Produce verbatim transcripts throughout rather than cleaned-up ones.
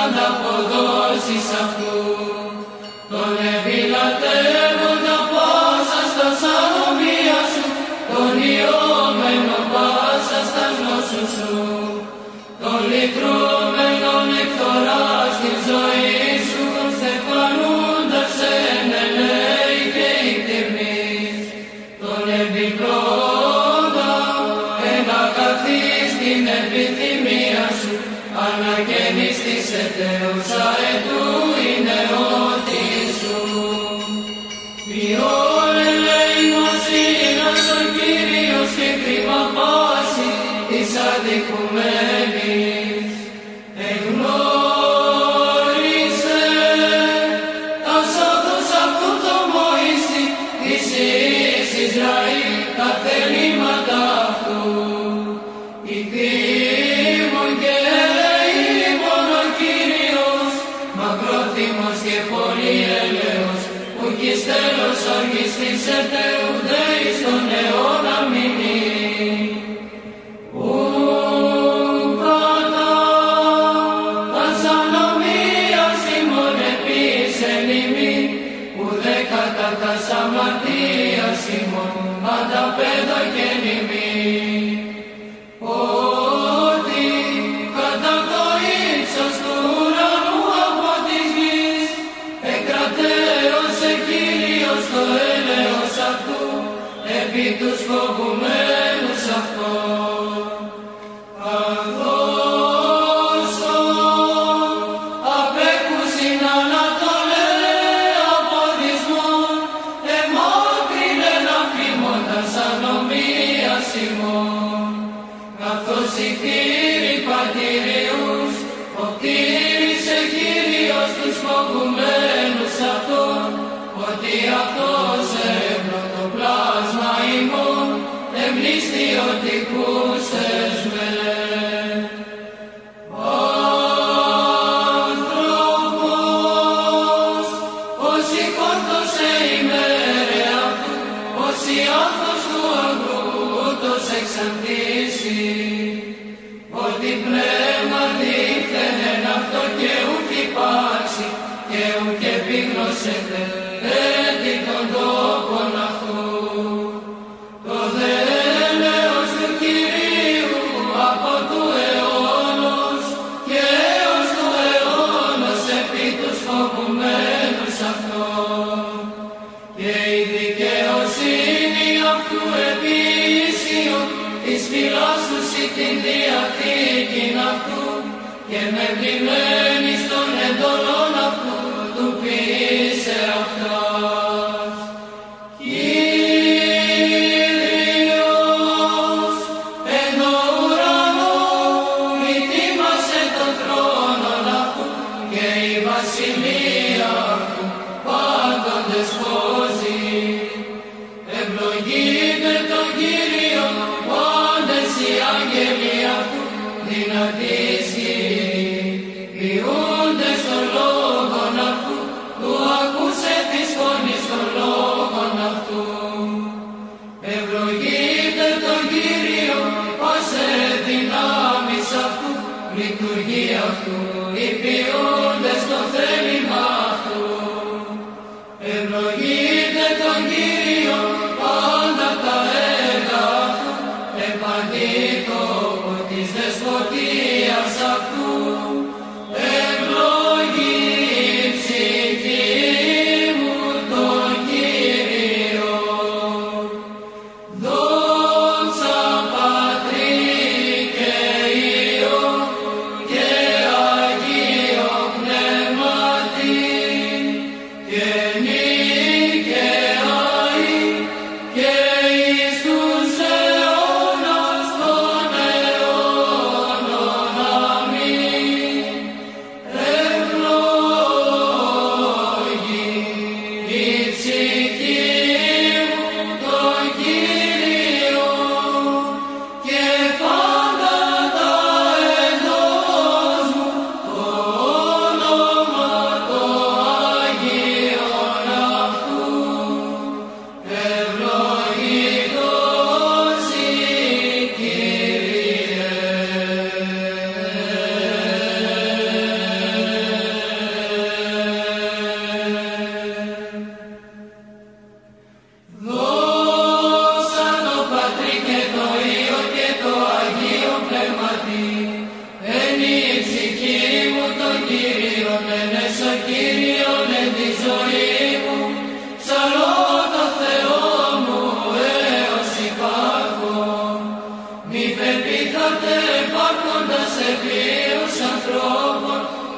ανταποδώσεις αυτού. Τον επιλατεύοντα πάσα στα σανομία σου, τον ιωμένο πάσα στα γνώσου σου, τον λυτρώμενον εκθοράς τη ζωή σου, στεφανούντας σε ενελέη και υπτυρνείς, τον επιπλώντα ενακαθείς την επιθυμία σου, ανακαίνεις της ετέουσα ετού είναι ό,τι σου. Ποιόν ελεήμος ήλας ο Κύριος και κρίμα πάση της αδικουμένης. Εγνώρισε τας όδους αυτού το Μωυσή, της Υιής Ισραήλ τα θελήματα αυτού. Ηθήμων και ήμων ο Κύριος, μακρόθυμος και πολύ έλεος, ουκ εις τέλος οργής της ετέου δε εις τον αιώνα μείνει. Ουκ κατά τας ανομίας ημών επίσεν ημίν, ουδέ κατά τας αμαρτίας ημών ανταπέδωκεν ημίν. Ότι κατά το ύψος του ουρανού από της γης εκρατέωσε Κύριος το έλεος αυτού επί τους φοβουμένους αυτών. Καθώς απέκουσιν ανατολέ αποδισμόν, εμάκρυνεν αφήμοντας ανομίας ημών. Καθώς οι θύροι πατηριούς, οπτήρισε Κύριος τους φοβουμένους αυτών, ότι αυτός έμπλο πλάσμα ημών, εμπληστιωτικούς εσμέ. Άνθρωπος, όσοι χόρτωσε ημέρε αυτού, όσοι άνθος του αγρού ούτως εξαντήσει, ότι πνεύμα δείχνεν αυτό και ουκ υπάρξει, και ουκ επίγνωσεται έτη των τόπων αυτού. Το δε έλεος του Κυρίου από του αιώνος και έως του αιώνος επί τους φοβουμένους αυτών, και η δικαιοσύνη αυτού επί Ισιον της φυλάς του σοι την διαθήκην αυτού, και με πλημένης των εντολών αυτού του ποιήσε αυτάς. Κύριος εν το ουρανό ετοίμασε τον θρόνον αυτού, και η βασιλεία αυτού πάντων δεσπόζει. Ευλογείτε τον Κύριον πάντες οι άγγελοι αυτού, δυνατής γης, ποιούντες των λόγων αυτού, του ακούσε της φωνής των λόγων αυτού. Ευλογείτε τον Κύριο, πάσε δυνάμεις αυτού, λειτουργία αυτού, οι ποιούντες το θέλημα αυτού. Ευλογείτε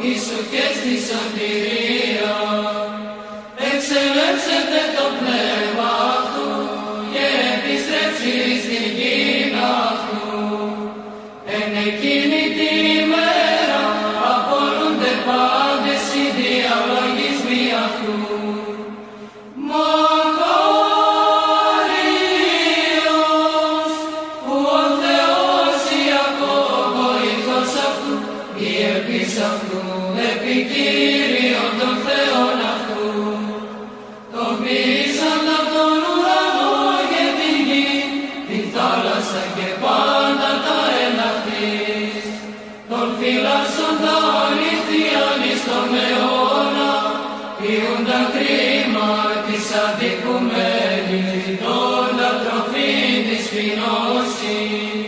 Ιησού και στη σωτηρία. Εξελεύσετε το πνεύμα αυτού και επιστρέψει στην γήνα αυτού. Εν εκείνη τη μέρα απολούνται πάντες οι διαλογισμοί αυτού. Μακάριος που ο Θεός Ιακώβ βοηθός αυτού ή ελπίς αυτού επικύριον των Θεών αυτού. Τον ποιήσαντα τον ουρανό και την γη, την θάλασσα και πάντα τα εναυτής. Τον φυλάσσοντα αληθείαν εις τον αιώνα, ποιούντα κρίμα της αδικουμένης, ζητώντα τροφή της φινώσης.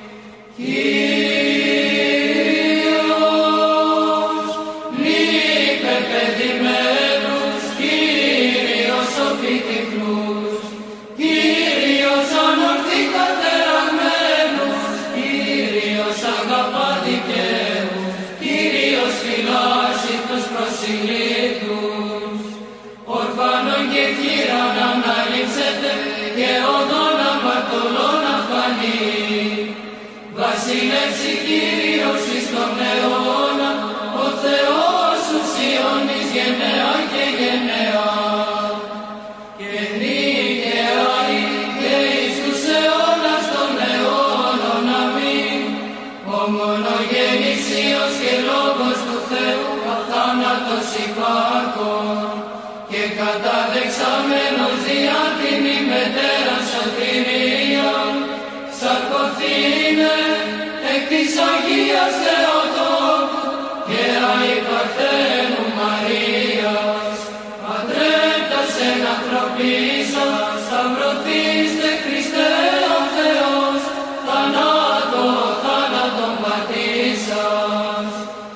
Κύριος λείπε παιδημένους, Κύριος σοφεί τυφλούς, Κύριος ανορθεί κατεραγμένους, Κύριος αγαπά δικαίους, Κύριος φυλάσσει τους προσιλήτους. Ορφάνων και χείραν αναλείψετε και οδόν αμαρτωλών αφανεί. Βασιλεύσει Κύριος εις τον αιώνα, ο Θεός σου Σιώνης γενναία και γενναία. Και νίκαιαοι και εις τους αιώνας των αιώνων αμήν. Ο μονογενής Υιός και Λόγος του Θεού, αθάνατος υπάρχων, και καταδεξαμένος διά την ημετέραν σωτηρίαν, σαρκωθήνε εκ της Αγίας Θεοτόκου και αϊπαρθένου Μαρίας, πατρέπτας εν ανθρωπίσα, σταυρωθήστε Χριστέ ο Θεός, θανάτω θάνατον πατήσας.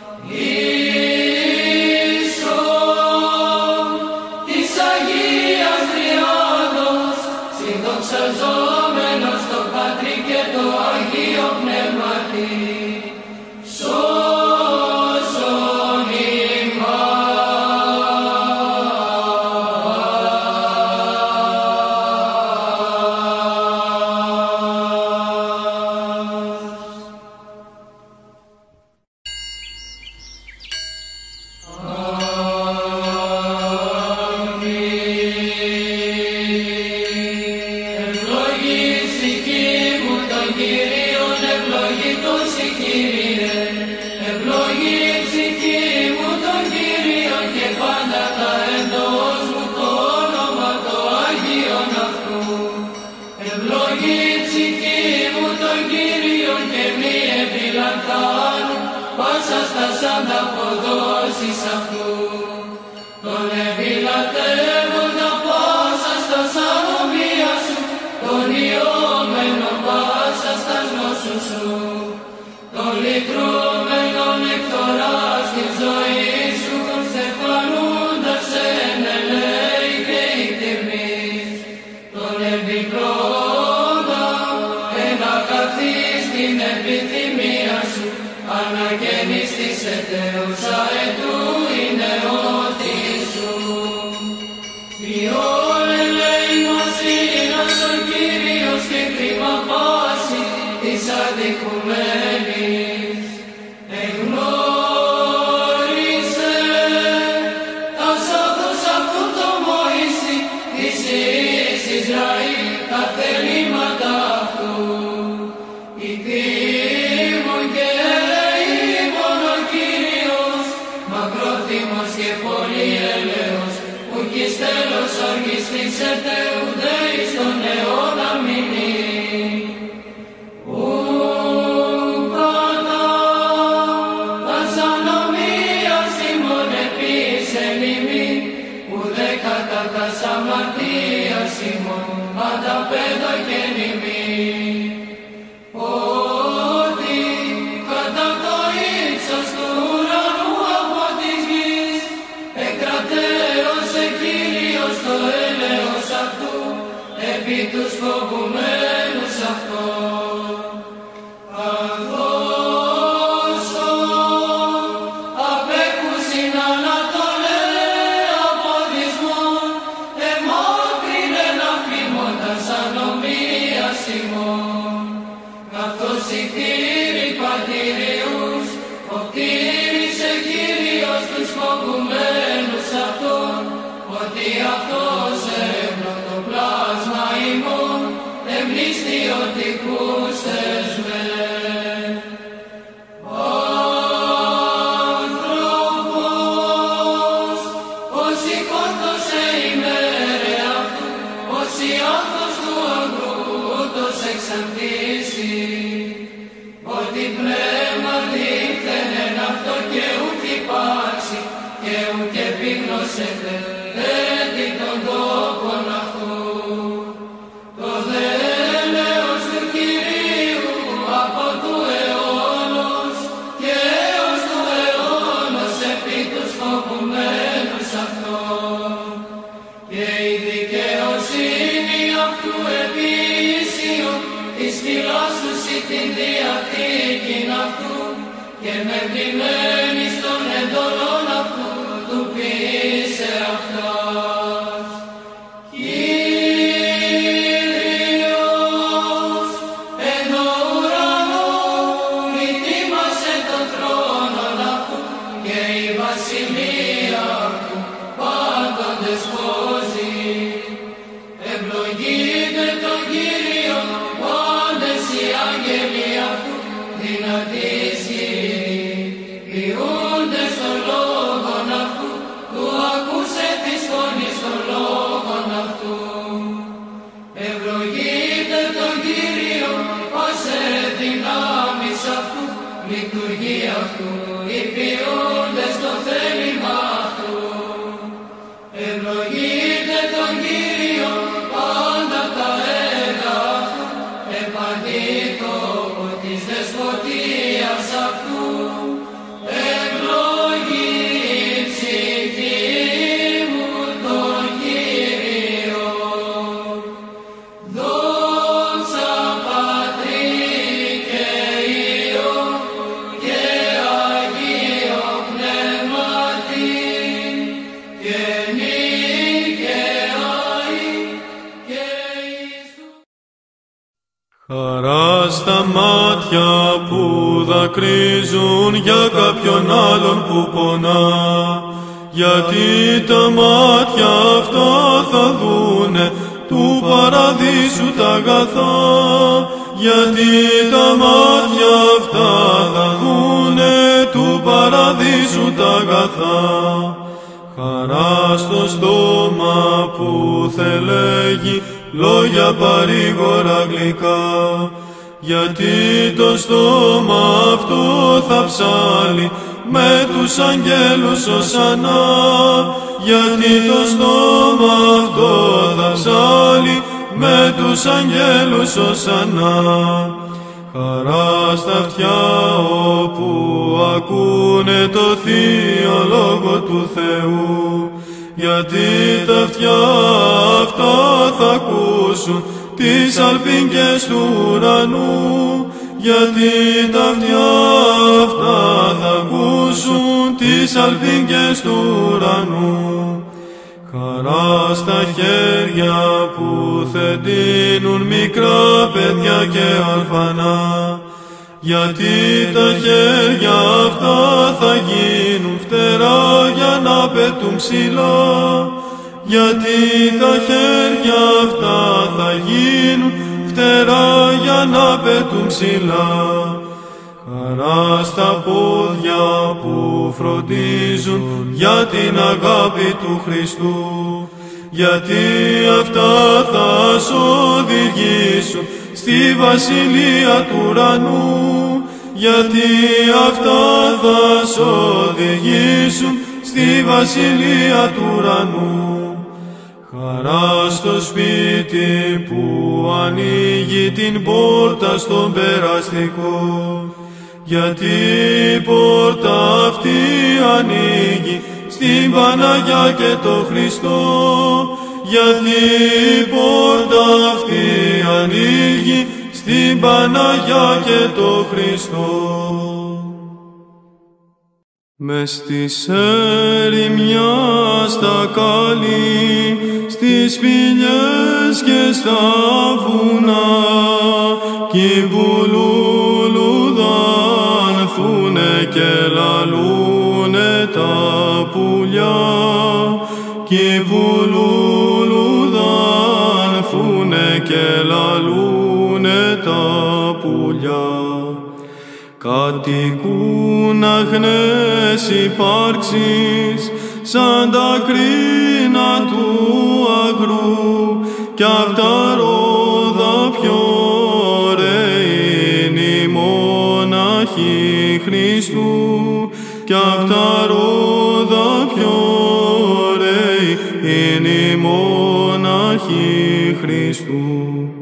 Ίσον της Αγίας Τριάδος, συνδοξαζόμενος το Πατρί και το Αγίο Πνεύματι, σώσον ανταποδόσεις αυτού. Τον επιλατεύοντα πάσα στα σαρομία σου, τον ιόμενο πάσα στα γνώσου σου, τον λυτρούμενον εκθοράς την ζωή σου, τον στεφανούντας εν ελέη και ητεμείς, τον επιπλώντα εν αγαθείς την επιθυμία σου, αναγέννης της ετέουσα ετού η νεότη σου. Ποιόν ελεήμος είναι ο Κύριος και κρίμα πάση της αδικουμένης. Εγνώρισε τας όδους αυτού το Μωυσή, της Υιής Ισραήλ τα θελήματα αυτού. Η κρίμον και ήμον ο Κύριος, μακρόθυμος και πολύ έλεος, ουκ εις τέλος οργής της ετέου δε εις τον αιώνα μηνύ. Ουκ κατά τας ανομίας ημών επίσεν ημί, ουδέ κατά τας αμαρτίας ημών ανταπέδωκεν ημί. Ότι κατά το ύψος του ουρανού από της γης εκρατέωσε Κύριος το έλεος αυτού επί τους φοβουμένους αυτόν. Καθώς απέκτησε και ουκ επίγνωσετε έτη των τόπων αυτού. Το δέλεος του Κυρίου από του αιώνος και έως του αιώνος επί τους φοβουμένους αυτών, και η δικαιοσύνη αυτού επίσιον εις φυλάσσουσι την διαθήκην αυτού και μεμνημένης των εντολών αυτού του ποιήσε αυτός. Κύριος εν το ουρανό ετοίμασε τον θρόνον αυτού και η βασιλεία αυτού πάντων δεσπόζει. Ευλογείτε τον Κύριον πάντες οι άγγελοι αυτού δυνατής γη, ποιούντες των λόγων αυτού, του ακούσε της φωνής των λόγων αυτού. Ευλογείτε τον Κύριο πάσε δυνάμεις αυτού, λειτουργεί αυτού, οι ποιούντες το θέλημα αυτού. Ευλογείτε τον Κύριο πάντα τα έργα αυτού, επαντή τόπο της δεσποτείας αυτού. Ευλογεί η ψυχή μου τον Κύριο. Δόξα Πατρί και Υιό και Αγίο Πνεύματι, και νυν και αεί και εις του. Χαρά στα μάτια που δακρύζουν για κάποιον άλλον που πονά, γιατί τα μάτια αυτά θα δούνε του παραδείσου τα αγαθά, γιατί τα μάτια αυτά θα δούνε του παραδείσου τα αγαθά. Χαρά στο στόμα που θελέγει λόγια παρήγορα γλυκά, γιατί το στόμα αυτό θα ψάλει με τους αγγέλους οσανά, γιατί το στόμα αυτό θα ψάλει με τους αγγέλους οσανά. Χαρά στα αυτιά όπου ακούνε το θείο λόγο του Θεού, γιατί τα αυτιά αυτά θα ακούσουν τις αλπίνκες του ουρανού, γιατί τα αυτιά αυτά θα ακούσουν τις αλπίνκες του ουρανού. Χαρά στα χέρια που θεντίνουν μικρά παιδιά και ορφανά, γιατί τα χέρια αυτά θα γίνουν φτερά για να πετούν ψηλά, γιατί τα χέρια αυτά θα γίνουν φτερά για να πετούν ψηλά. Χαρά στα πόδια που φροντίζουν για την αγάπη του Χριστού, γιατί αυτά θα σ' οδηγήσουν στη βασιλεία του ουρανού, γιατί αυτά θα σ' οδηγήσουν στη βασιλεία του ουρανού. Χαρά στο σπίτι που ανοίγει την πόρτα στον περαστικό, γιατί η πόρτα αυτή ανοίγει στην Παναγιά και το Χριστό, γιατί η πόρτα αυτή ανοίγει στην Παναγιά και το Χριστό. Μες στις ερημιάς τα καλή, στις σπηλιές και στα βουνά, κι που λουλουδάνθουνε και λαλούνε τα πουλιά, κι που λουλουδάνθουνε και λαλούνε τα πουλιά. Κατοικούν αγνές υπάρξεις σαν τα κρίνα του αγρού, κι απ' τα ρόδα πιο ωραίοι είναι οι μοναχοί Χριστού, κι απ' τα ρόδα πιο είναι η μοναχή Χριστού.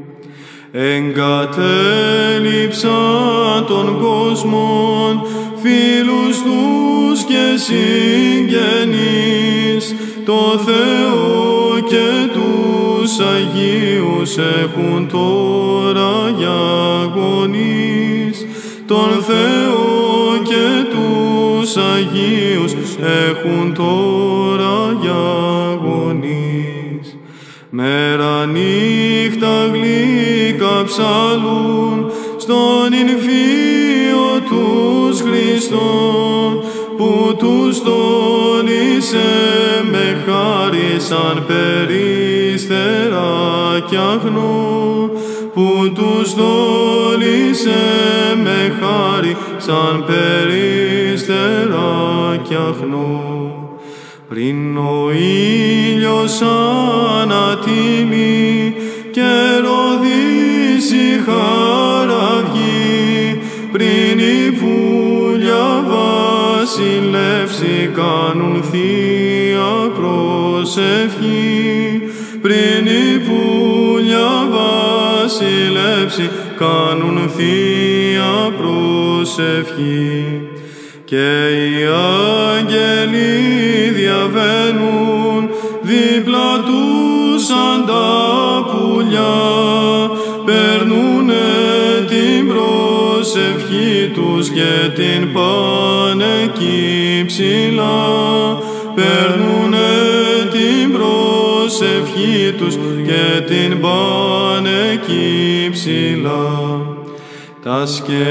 Εγκατέλειψα των κόσμων, φίλους τους και συγγενείς, το Θεό και τους Αγίους έχουν τώρα για γονείς, τον Θεό και τους Αγίους έχουν τώρα για γονείς. Μέρα νύχτα γλυκά ψαλούν στον Ινφίο τους Χριστόν, που τους τόλισε με χάρη σαν περίστερα κι αγνό, που τους τόλισε με χάρη σαν περίστερα κι αγνό. Πριν ο ήλιος ανατιμεί και ροδίσει χαραυγή, πριν η πουλιά βασιλεύσει κάνουν θεία προσευχή, πριν η πουλιά βασιλεύσει κάνουν θεία προσευχή. Και οι άγγελοι διαβαίνουν δίπλα τους σαν τα πουλιά, παίρνουνε την προσευχή τους και την πάνε εκεί ψηλά, παίρνουνε την προσευχή τους και την πάνε εκεί ψηλά. Τα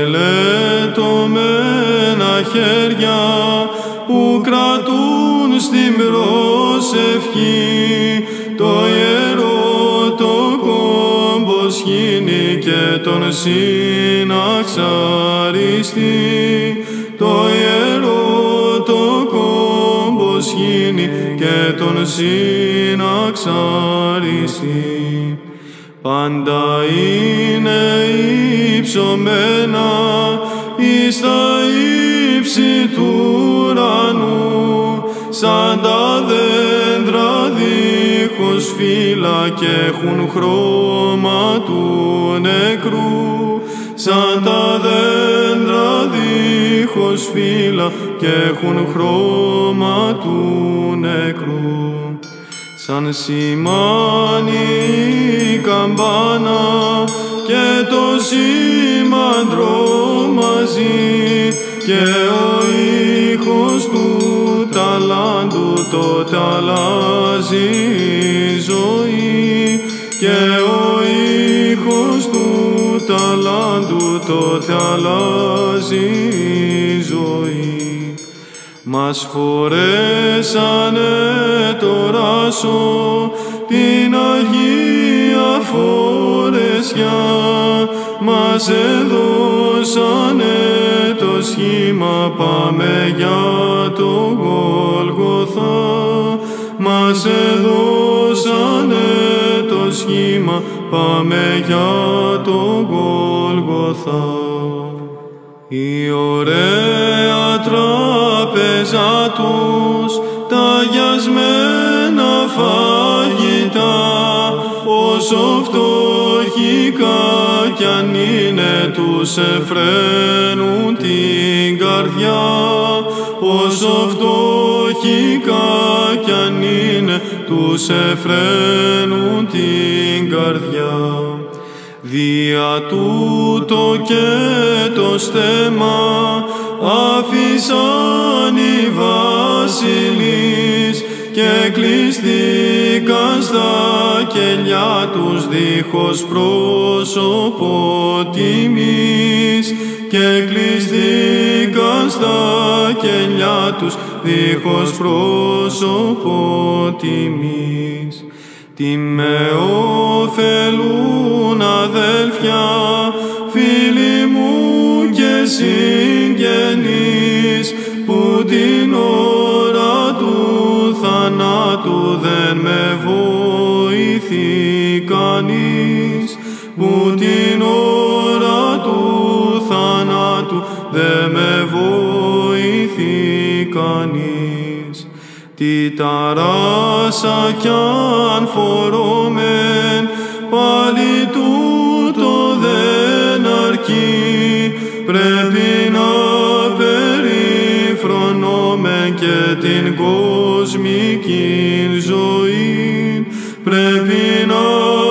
σκελετωμένα χέρια που κρατούν στην προσευχή το ιερό το κόμπο σχήνει και τον συναξαριστεί, το ιερό το κόμπο σχήνει και τον συναξαριστεί. Πάντα είναι υψωμένα εις τα ύψη του ουρανού, σαν τα δέντρα δίχως φύλλα και έχουν χρώμα του νεκρού, σαν τα δέντρα δίχως φύλλα και έχουν χρώμα του νεκρού. Σαν σημάνει η καμπάνα και το σήμαντρο μαζί, και ο ήχος του ταλάντου τότε αλλάζει η ζωή, και ο ήχος του ταλάντου τότε αλλάζει η ζωή. Μας φορέσανε το ράσο την Αγία Φορεσιά, μας έδωσανε το σχήμα πάμε για το Γολγοθά, μας έδωσανε το σχήμα πάμε για το Γολγοθά. Η ωραία τράπεζα τους, τα αγιασμένα φαγητά, όσο φτωχικά κι αν είναι τους εφραίνουν την καρδιά, όσο φτωχικά κι αν είναι τους εφραίνουν την καρδιά. Δια τούτο και το στέμμα άφησαν οι βασιλείς και κλειστήκαν στα κελιά τους δίχως πρόσωπο τιμής, και κλειστήκαν στα κελιά τους δίχως πρόσωπο τιμής. Τι με ωφελούν αδέλφια, φίλοι μου και συγγενείς, που την ώρα του θανάτου δεν με βοηθεί κανείς, που την ώρα του θανάτου δεν με βοηθεί κανείς. τι ταράσα κι αν φορούμεν, πάλι τούτο δεν αρκεί, πρέπει να περιφρονούμε και την κοσμική ζωή, πρέπει να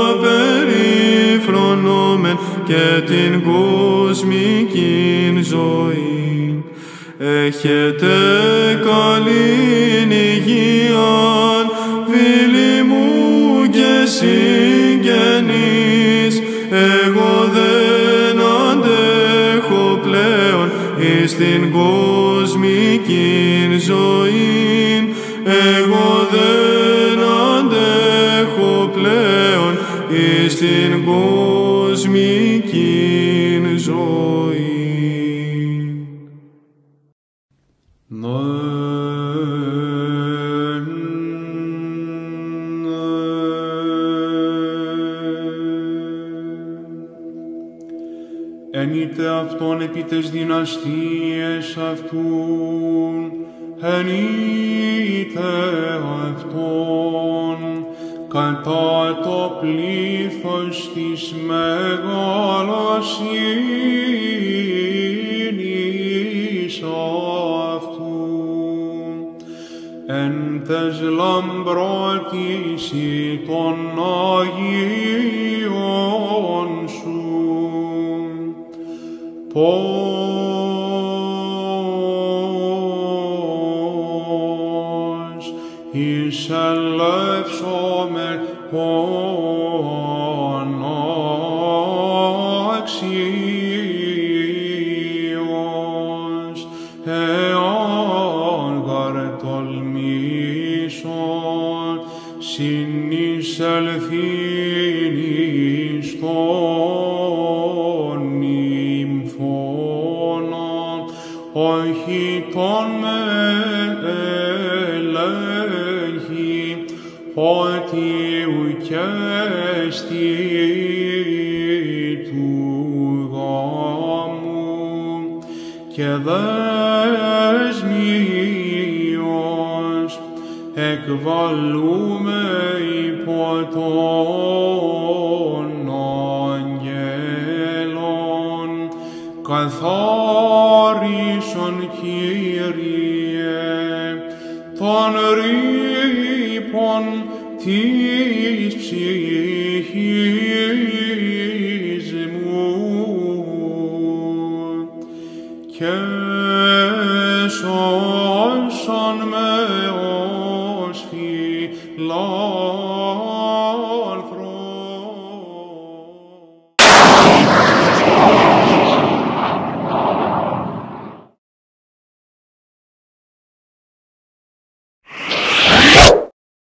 περιφρονούμε και την κοσμική ζωή. Έχετε καλήν υγείαν, φίλοι μου και συγγενείς, εγώ δεν αντέχω πλέον εις την κοσμική ζωή, εγώ δεν αντέχω πλέον εις την κοσμική ζωή. Ενείτε αυτόν επί τες δυναστείες αυτούν, ενείτε αυτόν κατά το πλήθος της μεγαλοσύνης αυτού, εν τες λαμπρότηση των Αγίων σου, πως εισελεύσομεν παναξίως, εάν γαρ τολμήσον συνεισελθήν εις τον νυμφώναν, όχι τον ελέγχει, ότι ουκέστη του γάμου και δεσμίως εκβαλούμε υπό των αγγέλων, καθάρισον Κύριε των ρήπων της ψυχής μου και σώσον με ως φυλά